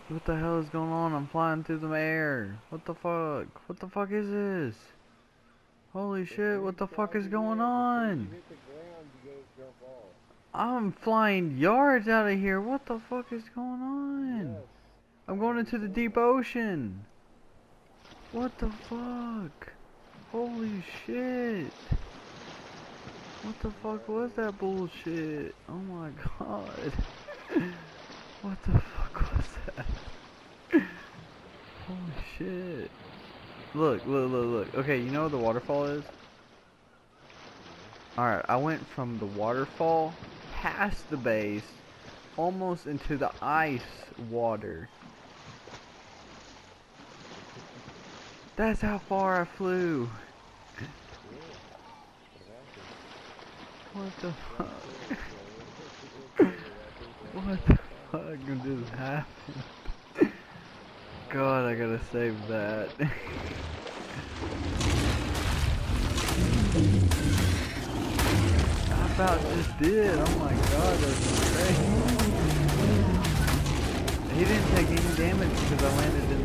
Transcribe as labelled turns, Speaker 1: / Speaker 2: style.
Speaker 1: What the hell is going on? I'm flying through the air. What the fuck? What the fuck is this? Holy shit, what the fuck is going on? I'm flying yards out of here. What the fuck is going on? I'm going into the deep ocean. What the fuck? Holy shit. What the fuck was that bullshit? Oh my god. What the fuck was that? Holy shit. Look. Okay, you know where the waterfall is? Alright, I went from the waterfall past the base almost into the ice water. That's how far I flew. What the fuck? What the fuck just happened? God, I gotta save that. I about just did. Oh my god, that's crazy. He didn't take any damage because I landed in